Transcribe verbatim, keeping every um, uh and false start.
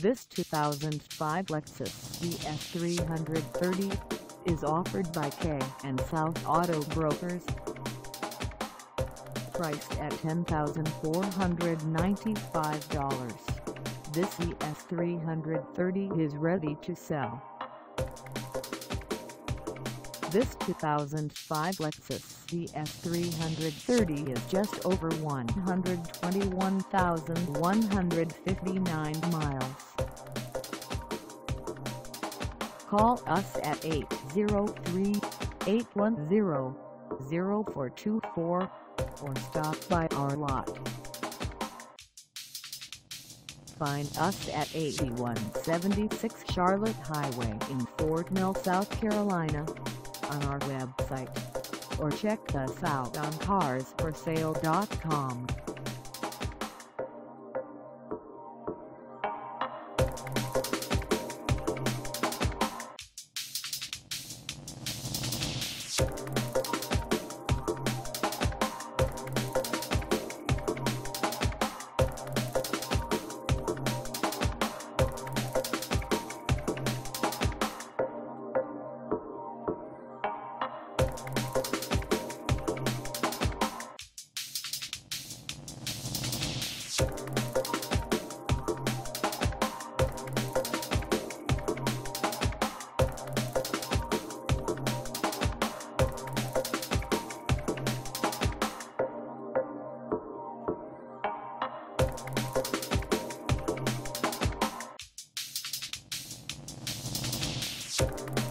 This two thousand five Lexus E S three thirty is offered by K and South Auto Brokers. Priced at ten thousand four hundred ninety-five dollars, this E S three thirty is ready to sell. This two thousand five Lexus E S three thirty is just over one hundred twenty-one thousand one hundred fifty-nine miles. Call us at eight zero three, eight one zero, zero four two four or stop by our lot. Find us at eighty-one seventy-six Charlotte Highway in Fort Mill, South Carolina, on our website, or check us out on cars for sale dot com. You